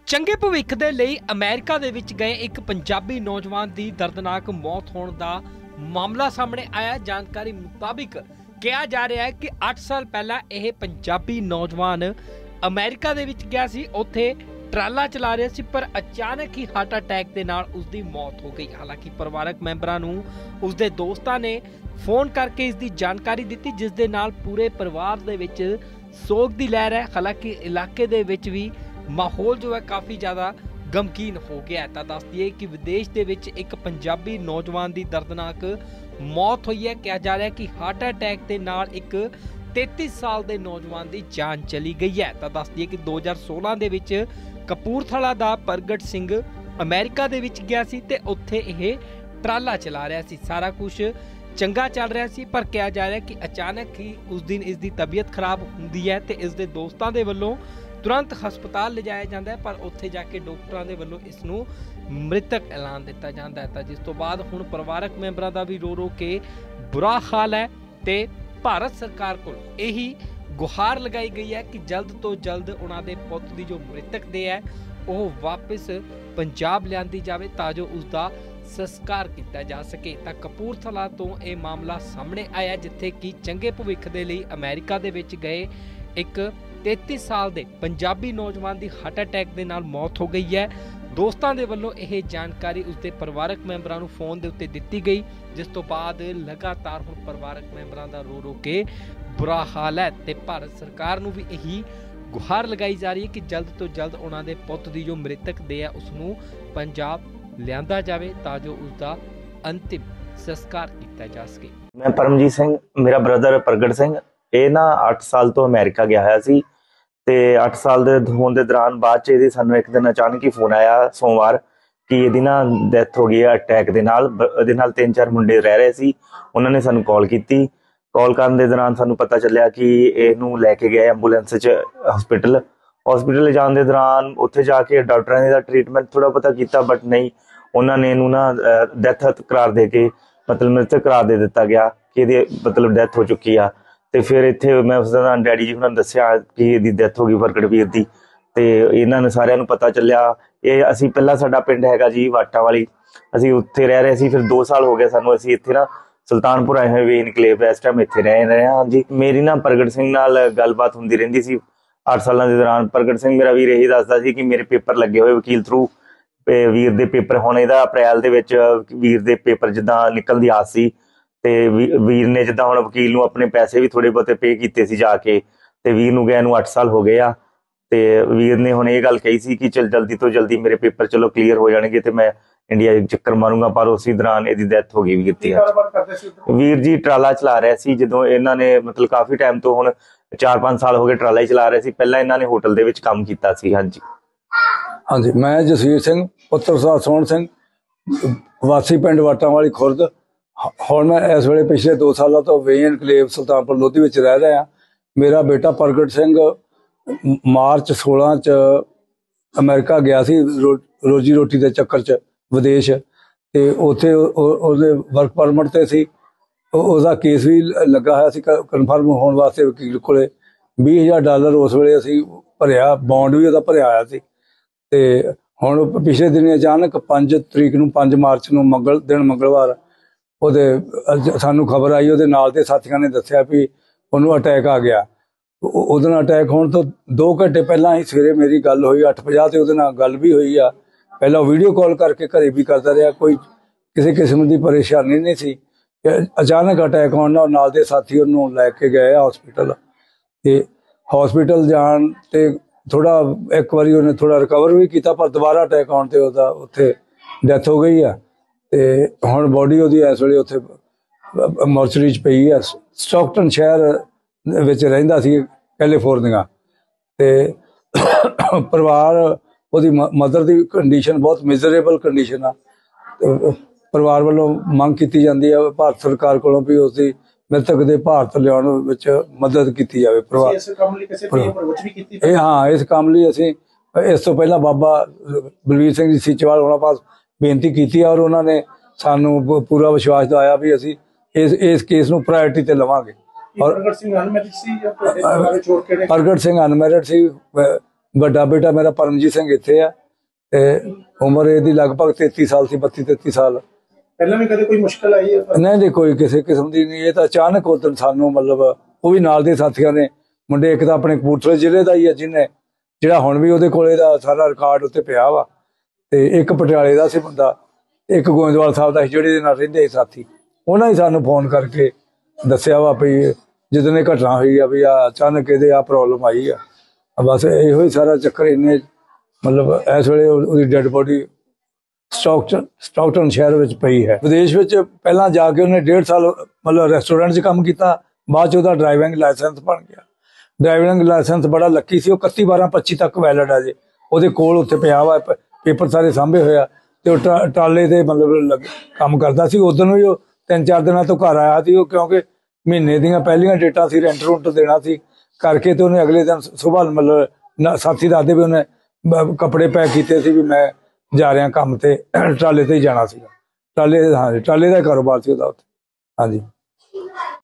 ਚੰਗੇ ਭਵਿੱਖ ਦੇ ਲਈ ਅਮਰੀਕਾ ਦੇ ਵਿੱਚ ਗਏ ਇੱਕ ਪੰਜਾਬੀ ਨੌਜਵਾਨ ਦੀ ਦਰਦਨਾਕ ਮੌਤ ਹੋਣ ਦਾ ਮਾਮਲਾ ਸਾਹਮਣੇ ਆਇਆ। ਜਾਣਕਾਰੀ ਮੁਤਾਬਿਕ ਕਿਹਾ ਜਾ ਰਿਹਾ ਹੈ ਕਿ 8 ਸਾਲ ਪਹਿਲਾਂ ਇਹ ਪੰਜਾਬੀ ਨੌਜਵਾਨ ਅਮਰੀਕਾ ਦੇ ਵਿੱਚ ਗਿਆ ਸੀ। ਉੱਥੇ ਟਰਾਲਾ ਚਲਾ ਰਿਹਾ ਸੀ, ਪਰ ਅਚਾਨਕ ਹੀ ਹਾਰਟ ਅਟੈਕ ਦੇ ਨਾਲ ਉਸਦੀ ਮੌਤ ਹੋ ਗਈ। ਹਾਲਾਂਕਿ ਪਰਿਵਾਰਕ ਮੈਂਬਰਾਂ ਨੂੰ ਉਸਦੇ ਦੋਸਤਾਂ ਨੇ ਫੋਨ ਕਰਕੇ ਇਸ ਦੀ ਜਾਣਕਾਰੀ ਦਿੱਤੀ, ਜਿਸ ਦੇ ਨਾਲ ਪੂਰੇ ਪਰਿਵਾਰ ਦੇ ਵਿੱਚ ਸੋਗ ਦੀ ਲਹਿਰ ਹੈ। ਹਾਲਾਂਕਿ ਇਲਾਕੇ ਦੇ ਵਿੱਚ ਵੀ ਮਾਹੌਲ जो है काफ़ी ज़्यादा गमगीन हो गया है। तो दस दिए कि विदेश के विच एक पंजाबी नौजवान की दर्दनाक मौत हुई है। कहा जा रहा है कि हार्ट अटैक के नाल एक 33 साल के नौजवान की जान चली गई है। तो दस दिए कि 2016 के विच कपूरथला का प्रगट सिंह अमेरिका के विच गया सी ते उत्थे यह ट्राला चला रहा सी। सारा कुछ चंगा चल रहा सी, पर कहा जा रहा है कि अचानक ही उस दिन इसकी तबीयत खराब होंदी है ते इसके दोस्तों के वल्लों तुरंत हस्पताल ले जाया जाता है, पर उत्थे जाके डॉक्टरों के वल्लों इसनूं मृतक ऐलान दिता जाता है। तो जिस तो बाद हुण परिवारक मैंबरां दा भी रो रो के बुरा हाल है ते भारत सरकार को यही गुहार लगाई गई है कि जल्द तो जल्द उन्हां दे पुत्त दी जो मृतक दे है वो वापस पंजाब लिआंदी जावे तां जो उसका संस्कार किया जा सके। तो कपूरथला तो यह मामला सामने आया, जिथे कि चंगे भविख दे लई अमेरिका दे विच गए एक 33 साल के पंजाबी नौजवान की हार्ट अटैक के नाल मौत हो गई है। दोस्तों के वल्लों यह जानकारी उसके परिवारक मैंबरां नूं फोन के उत्ते दित्ती गई, जिस तो बाद लगातार हुण परिवारक मैंबरां दा रो रो के बुरा हाल है। ते भारत सरकार नूं भी यही गुहार लगाई जा रही है कि जल्द तो जल्द उन्हां दे पुत्त दी जो मृतक दे है उसनूं पंजाब लिआंदा जावे तां जो उसका अंतिम संस्कार किया जा सके। मैं परमजीत सिंह, मेरा ब्रदर प्रगट सिंह, ਇਹ ਨਾ 8 ਸਾਲ ਤੋਂ ਅਮਰੀਕਾ ਗਿਆ ਹੋਇਆ ਸੀ ਤੇ 8 ਸਾਲ ਦੇ ਹੋਣ ਦੇ ਦੌਰਾਨ ਬਾਅਦ ਚ ਇਹਦੀ ਸਾਨੂੰ ਇੱਕ ਦਿਨ ਅਚਾਨਕ ਹੀ ਫੋਨ ਆਇਆ ਸੋਮਵਾਰ ਕਿ ਇਹਦੀ ਨਾ ਡੈਥ ਹੋ ਗਈ ਹੈ ਅਟੈਕ ਦੇ ਨਾਲ। ਇਹਦੇ ਨਾਲ 3-4 ਮੁੰਡੇ ਰਹਿ ਰਹੇ ਸੀ, ਉਹਨਾਂ ਨੇ ਸਾਨੂੰ ਕਾਲ ਕੀਤੀ। ਕਾਲ ਕਰਨ ਦੇ ਦੌਰਾਨ ਸਾਨੂੰ ਪਤਾ ਚੱਲਿਆ ਕਿ ਇਹਨੂੰ ਲੈ ਕੇ ਗਏ ਐਂਬੂਲੈਂਸ 'ਚ ਹਸਪੀਟਲ ਜਾਣ ਦੇ ਦੌਰਾਨ ਉੱਥੇ ਜਾ ਕੇ ਡਾਕਟਰਾਂ ਨੇ ਦਾ ਟ੍ਰੀਟਮੈਂਟ ਥੋੜਾ ਪਤਾ ਕੀਤਾ, ਬਟ ਨਹੀਂ, ਉਹਨਾਂ ਨੇ ਇਹਨੂੰ ਨਾ ਡੈਥ ਕਰਾਰ ਦੇ ਕੇ ਮਤਲਬ ਮ੍ਰਿਤਕ ਕਰਾਰ ਦੇ ਦਿੱਤਾ ਗਿਆ ਕਿ ਇਹਦੀ ਮਤਲਬ ਡੈਥ ਹੋ ਚੁੱਕੀ ਆ। ਤੇ ਫਿਰ ਇੱਥੇ ਮੈਂ ਉਸਦਾ ਡੈਡੀ ਜੀ ਉਹਨਾਂ ਨੂੰ ਦੱਸਿਆ ਕਿ ਇਹਦੀ ਡੈਥ ਹੋ ਗਈ ਪ੍ਰਗਟ ਵੀਰ ਦੀ, ਤੇ ਇਹਨਾਂ ਨੂੰ ਸਾਰਿਆਂ ਨੂੰ ਪਤਾ ਚੱਲਿਆ। ਇਹ ਅਸੀਂ ਪਹਿਲਾਂ ਸਾਡਾ ਪਿੰਡ ਹੈਗਾ ਜੀ ਵਾਟਾ ਵਾਲੀ, ਅਸੀਂ ਉੱਥੇ ਰਹਿ ਰਹੇ ਸੀ। ਫਿਰ 2 ਸਾਲ ਹੋ ਗਏ ਸਾਨੂੰ, ਅਸੀਂ ਇੱਥੇ ਨਾ ਸੁਲਤਾਨਪੁਰ ਆਏ ਹੋਏ ਵੇ ਇਨਕਲੇਵ ਇਸ ਟਾਈਮ ਇੱਥੇ ਰਹਿ ਰਹੇ ਹਾਂ ਜੀ। ਮੇਰੀ ਨਾ ਪ੍ਰਗਟ ਸਿੰਘ ਨਾਲ ਗੱਲਬਾਤ ਹੁੰਦੀ ਰਹਿੰਦੀ ਸੀ 8 ਸਾਲਾਂ ਦੇ ਦੌਰਾਨ। ਪ੍ਰਗਟ ਸਿੰਘ ਮੇਰਾ ਵੀਰ ਇਹੀ ਦੱਸਦਾ ਸੀ ਕਿ ਮੇਰੇ ਪੇਪਰ ਲੱਗੇ ਹੋਏ ਵਕੀਲ ਥਰੂ, ਵੀਰ ਦੇ ਪੇਪਰ ਹੁਣ ਇਹਦਾ ਅਪ੍ਰੈਲ ਦੇ ਵਿੱਚ ਵੀਰ ਦੇ ਪੇਪਰ ਜਿੱਦਾਂ ਨਿਕਲਣ ਦੀ ਆਸ ਸੀ, ਤੇ ਵੀਰ ਨੇ ਜਿੱਦਾਂ ਹੁਣ ਵਕੀਲ ਨੂੰ ਆਪਣੇ ਪੈਸੇ ਵੀ ਥੋੜੇ ਬਹੁਤੇ ਪੇ ਕੀਤੇ ਸੀ ਜਾ ਕੇ, ਤੇ ਵੀਰ ਨੂੰ ਗਿਆ ਨੂੰ 8 ਸਾਲ ਹੋ ਗਏ ਆ। ਤੇ ਵੀਰ ਨੇ ਹੁਣ ਇਹ ਗੱਲ ਕਹੀ ਸੀ ਕਿ ਚਲ ਜਲਦੀ ਤੋਂ ਜਲਦੀ ਮੇਰੇ ਪੇਪਰ ਚਲੋ ਕਲੀਅਰ ਹੋ ਜਾਣਗੇ ਤੇ ਮੈਂ ਇੰਡੀਆ ਚੱਕਰ ਮਾਰੂੰਗਾ, ਪਰ ਉਸੇ ਦੌਰਾਨ ਇਹਦੀ ਡੈਥ ਹੋ ਗਈ ਵੀਰ ਦੀ। ਵੀਰ ਜੀ ਟਰਾਲਾ ਚਲਾ ਰਿਹਾ ਸੀ ਜਦੋਂ ਇਹਨਾਂ ਨੇ ਮਤਲਬ ਕਾਫੀ ਟਾਈਮ ਤੋਂ ਹੁਣ 4-5 ਸਾਲ ਹੋ ਗਏ ਟਰਾਲਾ ਹੀ ਚਲਾ ਰਹੇ ਸੀ। ਪਹਿਲਾਂ ਇਹਨਾਂ ਨੇ ਹੋਟਲ ਦੇ ਵਿੱਚ ਕੰਮ ਕੀਤਾ ਸੀ। ਹਾਂਜੀ, ਮੈਂ ਜਸਵੀਰ ਸਿੰਘ ਪੁੱਤਰ ਸੋਹਣ ਸਿੰਘ, ਵਾਸੀ ਪਿੰਡ ਵਾਟਾਂ ਵਾਲੀ ਖੁਰਦ। ਹੁਣ ਮੈਂ ਇਸ ਵੇਲੇ ਪਿਛਲੇ 2 ਸਾਲਾਂ ਤੋਂ ਵੇ ਇਨਕਲੇਵ ਸੁਲਤਾਨਪੁਰ ਲੋਧੀ ਵਿੱਚ ਰਹਿ ਰਿਹਾ। ਮੇਰਾ ਬੇਟਾ ਪ੍ਰਗਟ ਸਿੰਘ ਮਾਰਚ 16 ਚ ਅਮਰੀਕਾ ਗਿਆ ਸੀ ਰੋਜੀ ਰੋਟੀ ਦੇ ਚੱਕਰ 'ਚ ਵਿਦੇਸ਼, ਤੇ ਉੱਥੇ ਉਹਦੇ ਵਰਕ ਪਰਮਿਟ ਤੇ ਸੀ। ਉਹਦਾ ਕੇਸ ਵੀ ਲੱਗਾ ਹੋਇਆ ਸੀ ਕਨਫਰਮ ਹੋਣ ਵਾਸਤੇ ਵਕੀਲ ਕੋਲੇ। $20,000 ਉਸ ਵੇਲੇ ਅਸੀਂ ਭਰਿਆ, ਬੌਂਡ ਵੀ ਉਹਦਾ ਭਰਿਆ ਹੋਇਆ ਸੀ। ਤੇ ਹੁਣ ਪਿਛਲੇ ਦਿਨ ਅਚਾਨਕ 5 ਤਰੀਕ ਨੂੰ 5 ਮਾਰਚ ਨੂੰ ਮੰਗਲਵਾਰ ਉਹਦੇ ਸਾਨੂੰ ਖਬਰ ਆਈ, ਉਹਦੇ ਨਾਲ ਦੇ ਸਾਥੀਆਂ ਨੇ ਦੱਸਿਆ ਵੀ ਉਹਨੂੰ ਅਟੈਕ ਆ ਗਿਆ। ਉਹਦੇ ਨਾਲ ਅਟੈਕ ਹੋਣ ਤੋਂ 2 ਘੰਟੇ ਪਹਿਲਾਂ ਹੀ ਸਵੇਰੇ ਮੇਰੀ ਗੱਲ ਹੋਈ 8:50 ਤੇ ਉਹਦੇ ਨਾਲ ਗੱਲ ਵੀ ਹੋਈ ਆ। ਪਹਿਲਾਂ ਵੀਡੀਓ ਕਾਲ ਕਰਕੇ ਘਰੇ ਵੀ ਕਰਦਾ ਰਿਹਾ, ਕੋਈ ਕਿਸੇ ਕਿਸਮ ਦੀ ਪਰੇਸ਼ਾਨੀ ਨਹੀਂ ਸੀ। ਅਚਾਨਕ ਅਟੈਕ ਹੋਣ ਨਾਲ ਦੇ ਸਾਥੀ ਉਹਨੂੰ ਲੈ ਕੇ ਗਏ ਹਸਪੀਟਲ, ਤੇ ਹਸਪੀਟਲ ਜਾਣ ਤੇ ਥੋੜਾ ਇੱਕ ਵਾਰੀ ਉਹਨੇ ਥੋੜਾ ਰਿਕਵਰ ਵੀ ਕੀਤਾ, ਪਰ ਦੁਬਾਰਾ ਅਟੈਕ ਆਉਣ ਤੇ ਉਹਦਾ ਉੱਥੇ ਡੈਥ ਹੋ ਗਈ ਆ। ਤੇ ਹੁਣ ਬੋਡੀ ਉਹਦੀ ਇਸ ਵੇਲੇ ਉੱਥੇ ਮੋਰਚਰੀ 'ਚ ਪਈ ਆ। ਸਟਾਕਟਨ ਸ਼ਹਿਰ ਵਿੱਚ ਰਹਿੰਦਾ ਸੀ ਕੈਲੀਫੋਰਨੀਆ, ਤੇ ਪਰਿਵਾਰ ਉਹਦੀ ਮਦਰ ਦੀ ਕੰਡੀਸ਼ਨ ਬਹੁਤ ਮਿਜ਼ਰੇਬਲ ਕੰਡੀਸ਼ਨ ਆ। ਪਰਿਵਾਰ ਵੱਲੋਂ ਮੰਗ ਕੀਤੀ ਜਾਂਦੀ ਹੈ ਭਾਰਤ ਸਰਕਾਰ ਕੋਲੋਂ ਵੀ ਉਸਦੀ ਮ੍ਰਿਤਕ ਦੇ ਭਾਰਤ ਲਿਆਉਣ ਵਿੱਚ ਮਦਦ ਕੀਤੀ ਜਾਵੇ। ਪਰਿਵਾਰ ਇਸ ਕੰਮ ਲਈ ਅਸੀਂ ਇਸ ਤੋਂ ਪਹਿਲਾਂ ਬਾਬਾ ਬਲਵੀਰ ਸਿੰਘ ਜੀ ਸੀਚੇਵਾਲ ਹੋਣਾ ਪਾਸ ਬੇਨਤੀ ਕੀਤੀ, ਔਰ ਉਹਨਾਂ ਨੇ ਸਾਨੂੰ ਪੂਰਾ ਵਿਸ਼ਵਾਸ ਦਿਵਾਇਆ ਵੀ ਅਸੀਂ ਇਸ ਕੇਸ ਨੂੰ ਪ੍ਰਾਇੋਰਟੀ ਤੇ ਲਵਾਂਗੇ। ਔਰ ਪ੍ਰਗਟ ਸਿੰਘ ਅਨਮੈਰਿਡ ਸੀ। ਵੱਡਾ ਬੇਟਾ ਮੇਰਾ ਪਰਮਜੀਤ ਸਿੰਘ ਇੱਥੇ ਆ, ਤੇ ਉਮਰ ਇਹਦੀ ਲਗਭਗ 33 ਸਾਲ ਸੀ, 32-33 ਸਾਲ। ਪਹਿਲਾਂ ਵੀ ਕਦੇ ਕੋਈ ਮੁਸ਼ਕਲ ਆਈ ਹੈ? ਨਹੀਂ ਕੋਈ ਕਿਸੇ ਕਿਸਮ ਦੀ ਨਹੀਂ। ਇਹ ਤਾਂ ਅਚਾਨਕ ਉਦੋਂ ਸਾਨੂੰ ਮਤਲਬ ਉਹ ਵੀ ਨਾਲ ਦੇ ਸਾਥੀਆਂ ਨੇ ਮੁੰਡੇ, ਇੱਕ ਤਾਂ ਆਪਣੇ ਕਪੂਰਥਲੇ ਜ਼ਿਲ੍ਹੇ ਦਾ ਹੀ ਹੈ ਜਿਹਨੇ, ਜਿਹੜਾ ਹੁਣ ਵੀ ਉਹਦੇ ਕੋਲ ਇਹਦਾ ਸਾਰਾ ਰਿਕਾਰਡ ਉੱਤੇ ਪਿਆ ਵਾ, ਤੇ ਇੱਕ ਪਟਿਆਲੇ ਦਾ ਸੀ ਬੰਦਾ, ਇੱਕ ਗੋਇੰਦਵਾਲ ਸਾਹਿਬ ਦਾ ਸੀ ਜਿਹੜੇ ਇਹਦੇ ਨਾਲ ਰਹਿੰਦੇ ਸੀ ਸਾਥੀ। ਉਹਨਾਂ ਹੀ ਸਾਨੂੰ ਫੋਨ ਕਰਕੇ ਦੱਸਿਆ ਵਾ ਵੀ ਜਦੋਂ ਇਹ ਘਟਨਾ ਹੋਈ ਆ ਵੀ ਆ ਅਚਾਨਕ ਇਹਦੇ ਆ ਪ੍ਰੋਬਲਮ ਆਈ ਆ। ਬਸ ਇਹੋ ਹੀ ਸਾਰਾ ਚੱਕਰ। ਇੰਨੇ ਮਤਲਬ ਇਸ ਵੇਲੇ ਉਹਦੀ ਡੈਡ ਬੋਡੀ ਸਟਾਕਟਨ ਸ਼ਹਿਰ ਵਿੱਚ ਪਈ ਹੈ। ਵਿਦੇਸ਼ ਵਿੱਚ ਪਹਿਲਾਂ ਜਾ ਕੇ ਉਹਨੇ 1.5 ਸਾਲ ਮਤਲਬ ਰੈਸਟੋਰੈਂਟ 'ਚ ਕੰਮ ਕੀਤਾ, ਬਾਅਦ 'ਚ ਉਹਦਾ ਡਰਾਈਵਿੰਗ ਲਾਇਸੈਂਸ ਬਣ ਗਿਆ। ਡਰਾਈਵਿੰਗ ਲਾਇਸੈਂਸ ਬੜਾ ਲੱਕੀ ਸੀ, ਉਹ 31/12/25 ਤੱਕ ਵੈਲਿਡ ਆ ਜੇ ਉਹਦੇ ਕੋਲ, ਉੱਥੇ ਪਿਆ ਵਾ, ਪੇਪਰ ਸਾਰੇ ਸਾਂਭੇ ਹੋਇਆ। ਤੇ ਉਹ ਟਾਲੇ ਤੇ ਮਤਲਬ ਕੰਮ ਕਰਦਾ ਸੀ। ਉਦੋਂ ਵੀ ਉਹ 3-4 ਦਿਨਾਂ ਤੋਂ ਘਰ ਆਇਆ ਸੀ, ਉਹ ਕਿਉਂਕਿ ਮਹੀਨੇ ਦੀਆਂ ਪਹਿਲੀਆਂ ਡੇਟਾਂ ਸੀ, ਰੈਂਟ ਰੂੰਟ ਦੇਣਾ ਸੀ ਕਰਕੇ, ਤੇ ਉਹਨੇ ਅਗਲੇ ਦਿਨ ਸੁਬਾਹ ਮਤਲਬ ਸਾਥੀ ਦੱਸਦੇ ਵੀ ਉਹਨੇ ਕੱਪੜੇ ਪੈਕ ਕੀਤੇ ਸੀ ਵੀ ਮੈਂ ਜਾ ਰਿਹਾ ਕੰਮ ਤੇ, ਟਰਾਲੇ ਤੇ ਹੀ ਜਾਣਾ ਸੀਗਾ। ਟਰਾਲੇ ਦਾ ਕਾਰੋਬਾਰ ਸੀ ਉਹਦਾ ਉੱਥੇ। ਹਾਂਜੀ।